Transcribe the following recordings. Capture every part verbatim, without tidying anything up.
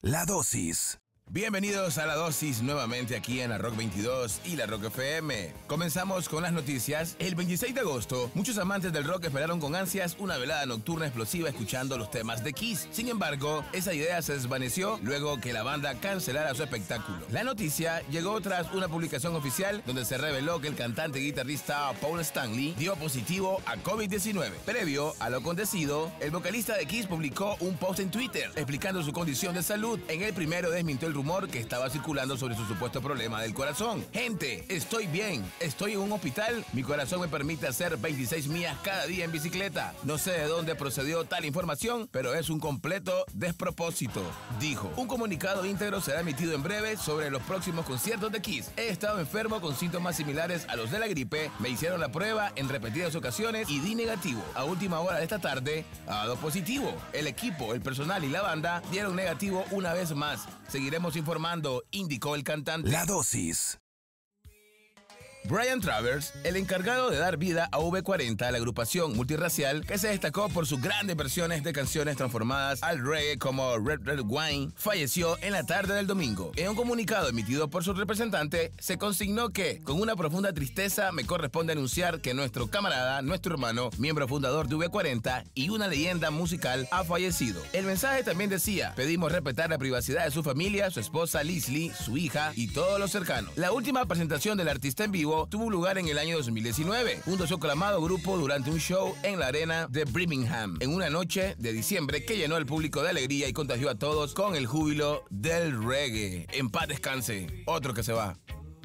La dosis. Bienvenidos a La Dosis nuevamente aquí en la Rock veintidós y la Rock F M. Comenzamos con las noticias. El veintiséis de agosto, muchos amantes del rock esperaron con ansias una velada nocturna explosiva escuchando los temas de Kiss. Sin embargo, esa idea se desvaneció luego que la banda cancelara su espectáculo. La noticia llegó tras una publicación oficial donde se reveló que el cantante y guitarrista Paul Stanley dio positivo a COVID diecinueve. Previo a lo acontecido, el vocalista de Kiss publicó un post en Twitter explicando su condición de salud. En el primero desmintió el rumor que estaba circulando sobre su supuesto problema del corazón. Gente, estoy bien, estoy en un hospital, mi corazón me permite hacer veintiséis millas cada día en bicicleta. No sé de dónde procedió tal información, pero es un completo despropósito, dijo. Un comunicado íntegro será emitido en breve sobre los próximos conciertos de Kiss. He estado enfermo con síntomas similares a los de la gripe, me hicieron la prueba en repetidas ocasiones y di negativo. A última hora de esta tarde, ha dado positivo. El equipo, el personal y la banda dieron negativo una vez más. Seguiremos informando, indicó el cantante. La dosis. Brian Travers, el encargado de dar vida a V cuarenta, la agrupación multirracial que se destacó por sus grandes versiones de canciones transformadas al reggae como Red Red Wine, falleció en la tarde del domingo. En un comunicado emitido por su representante, se consignó que, con una profunda tristeza, me corresponde anunciar que nuestro camarada, nuestro hermano, miembro fundador de V cuarenta y una leyenda musical, ha fallecido. El mensaje también decía: pedimos respetar la privacidad de su familia, su esposa Leslie, su hija y todos los cercanos. La última presentación del artista en vivo tuvo lugar en el año dos mil diecinueve, junto a su aclamado grupo durante un show en la arena de Birmingham, en una noche de diciembre que llenó al público de alegría y contagió a todos con el júbilo del reggae. En paz descanse, otro que se va.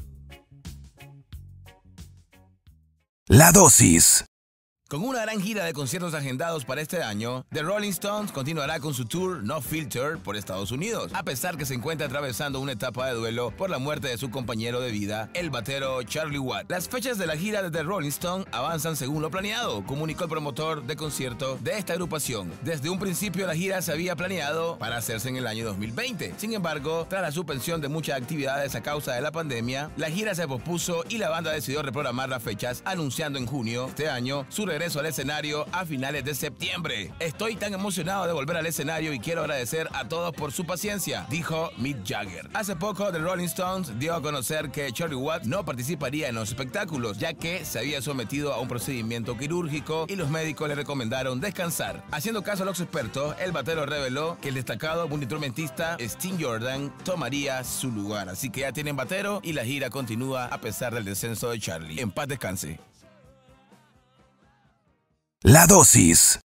La dosis. Con una gran gira de conciertos agendados para este año, The Rolling Stones continuará con su tour No Filter por Estados Unidos, a pesar que se encuentra atravesando una etapa de duelo por la muerte de su compañero de vida, el batero Charlie Watts. Las fechas de la gira de The Rolling Stones avanzan según lo planeado, comunicó el promotor de concierto de esta agrupación. Desde un principio la gira se había planeado para hacerse en el año dos mil veinte. Sin embargo, tras la suspensión de muchas actividades a causa de la pandemia, la gira se pospuso y la banda decidió reprogramar las fechas, anunciando en junio de este año su regreso al escenario a finales de septiembre. Estoy tan emocionado de volver al escenario y quiero agradecer a todos por su paciencia, dijo Mick Jagger. Hace poco, The Rolling Stones dio a conocer que Charlie Watts no participaría en los espectáculos, ya que se había sometido a un procedimiento quirúrgico y los médicos le recomendaron descansar. Haciendo caso a los expertos, el batero reveló que el destacado multiinstrumentista Sting Jordan tomaría su lugar. Así que ya tienen batero y la gira continúa a pesar del descenso de Charlie. En paz descanse. La dosis.